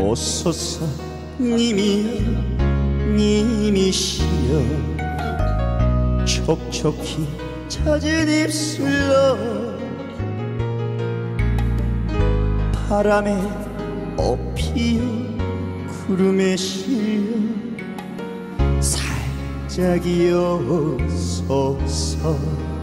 못 님이시여 촉촉히 젖은 입술로 바람에 업히어 구름에 실려 살짝 이어서서